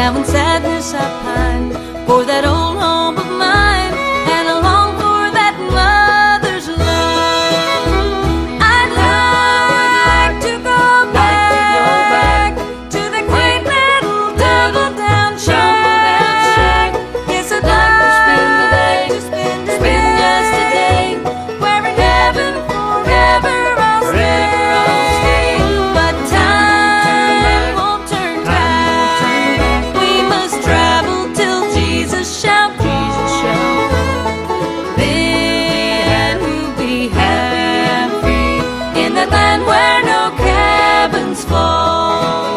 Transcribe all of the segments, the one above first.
Now in sadness I pine for that old home of mine, and I long for that mother's love. I'd like to go back to the quaint little tumble-down shack. Yes, I'd like to spend the day, spend just a day, where in heaven forever I'll stay. But time won't turn back. We must travel till Jesus shall come. Then we'll be happy in that land where no cabins fall.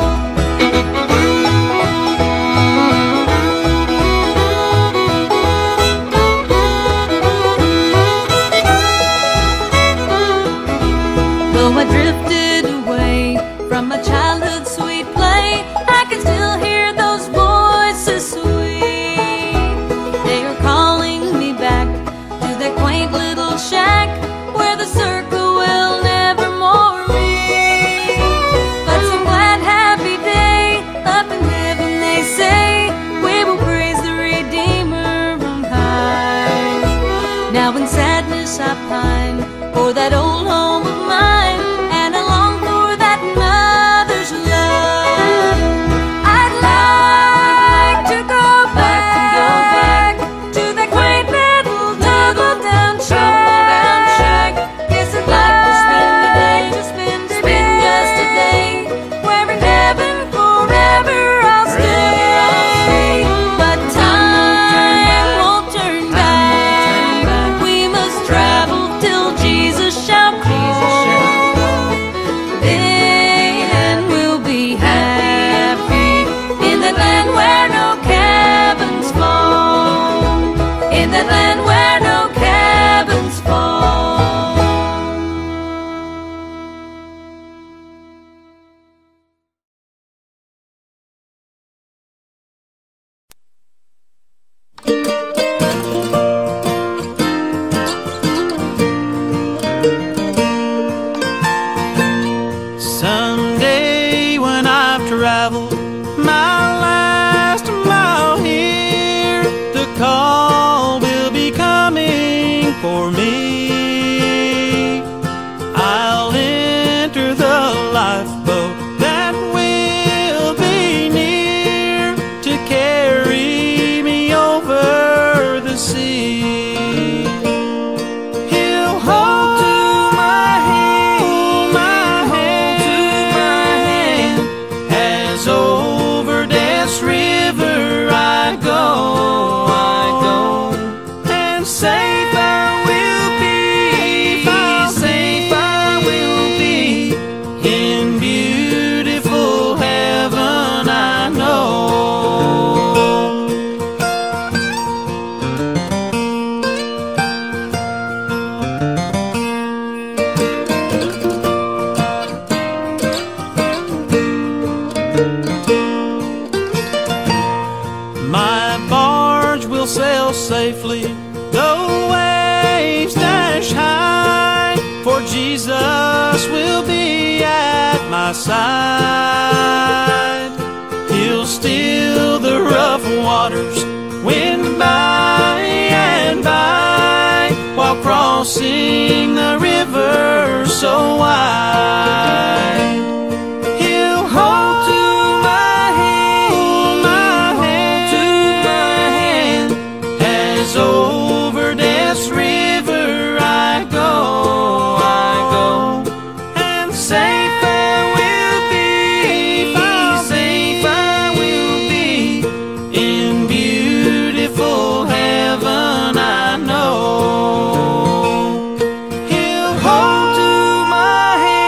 Though I drifted away from my childhood's sweet play, I can still hear those voices sweet. They are calling me back to that quaint little shack where the circle will never more meet. But some glad happy day up in heaven, they say, we will praise the Redeemer on high. Now in sadness I pine for that old home of mine, and I long for that mother's love. I'd like to go back to that quaint little tumble-down shack. Yes, I'd like to spend the day, spend just a day, where in heaven forever I'll stay. But time won't turn back. We must travel till Jesus shall come. Then we'll be happy in that land where no cabins fall. In that land where no cabins fall. Someday when I've traveled my last mile here, the call will be coming for me. I'll enter the lifeboat that will be near to carry me over the sea. He'll hold to my hand, as over Death's river I go, and safe I will be, safe I will be, in beautiful heaven I know. My barge will sail safely, though waves dash high, for Jesus will be at my side. He'll still the rough waters, wind by and by, while crossing the river so wide. He'll hold to my hand, as over Death's river I go, and safe I will be, safe I will be, in beautiful heaven I know. He'll hold to my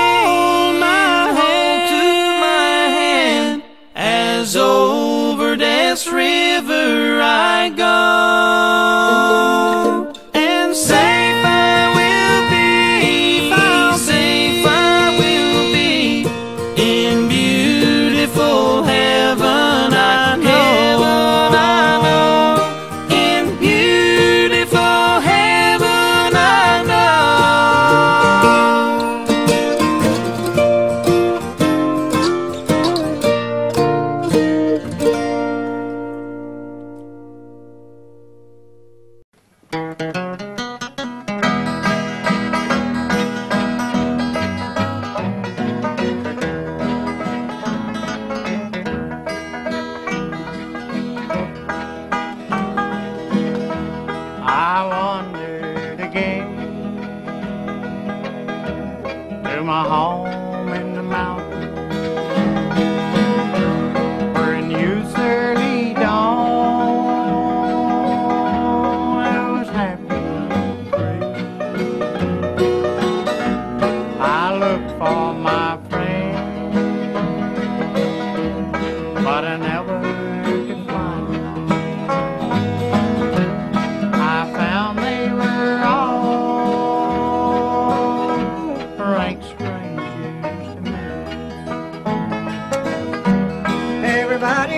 hand, as over Death's river I go, and safe I will be, safe I will be, in beautiful heaven I know, in beautiful heaven I know. but I never could find them. I found they were all rank strangers to me. Everybody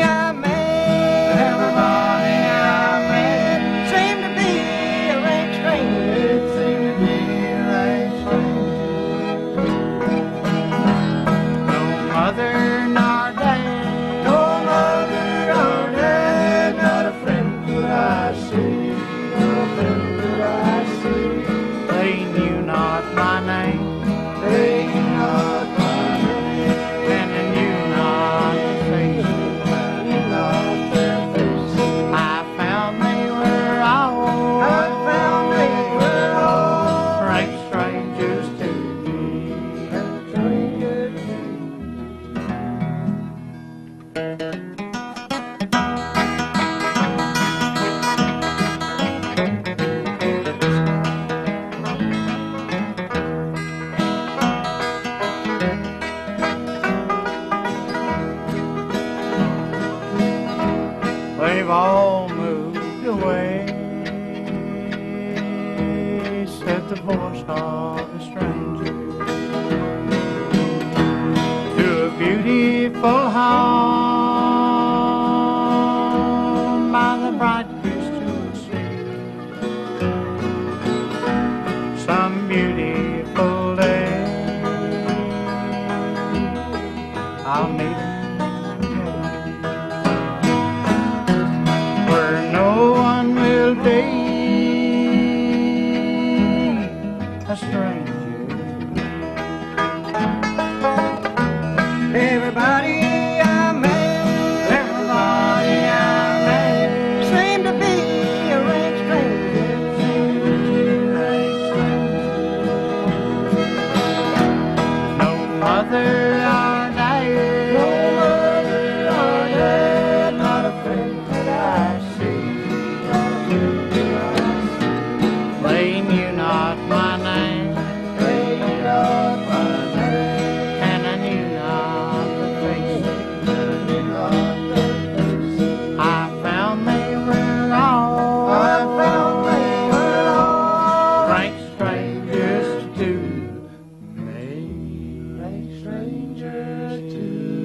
they've all moved away, said the voice of a stranger, to a beautiful home by the bright crystal sea. Some beautiful day I'll meet them where no one will be a stranger. Everybody I met, seemed to be a rank stranger. No mother or dad, not a friend that I see. they knew not my name, and I knew not the face. I found they were all rank strangers to me. Rank strangers to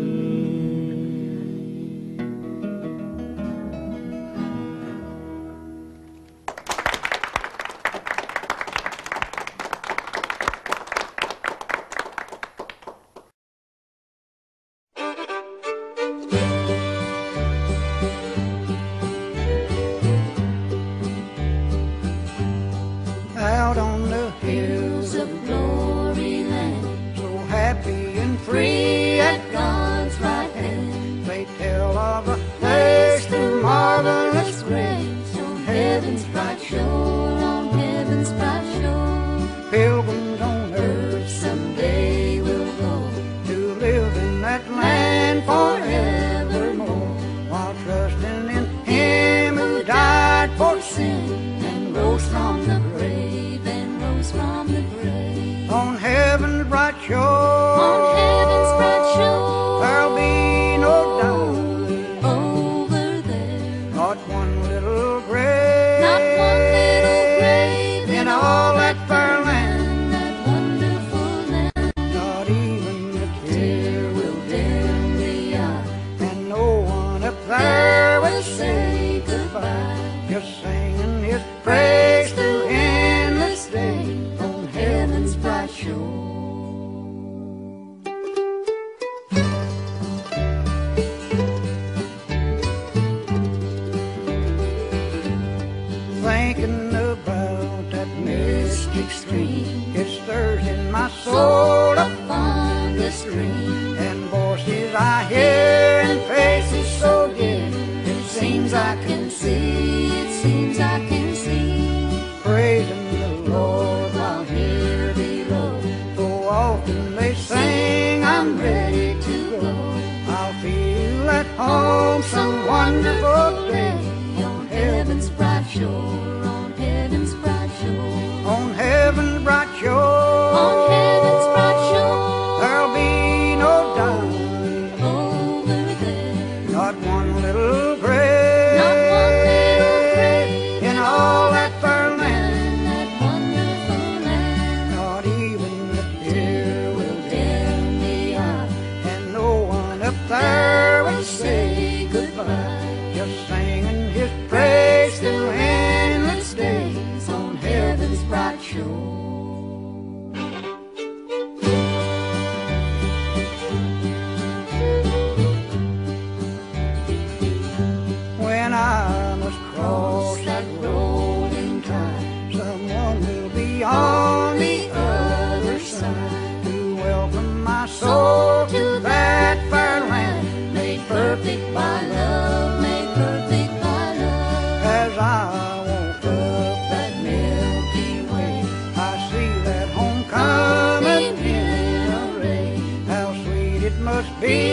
out on the hills of Glory land, so happy and free at God's right hand. they tell of a place through marvelous Grace on heaven's bright shore, on heaven's bright shore. pilgrims on earth Earth someday will go to live in that land forevermore. while trusting in Him who died for sin And rose from the grave, and rose from the grave. on heaven's bright shore. On heaven's bright shore, There'll be no doubt, over there. not one little grave, Not one little grave in all that fair land. that wonderful land. Not even a tear Tear will dim the eye, and no one up there will will say say goodbye. just singing His praise through endless day on Heaven's bright shore. Thinking about that Mystic stream, it stirs in my soul soul upon the stream. and voices I hear and faces so dear. It seems I can see, it seems I can see. Praising the Lord While here below, so often they sing I'm ready to go. I'll feel at home some wonderful day on heaven's bright shore, on heaven's bright shore. on heaven's bright shore. On heaven's bright shore, There'll be no doubt, over there. be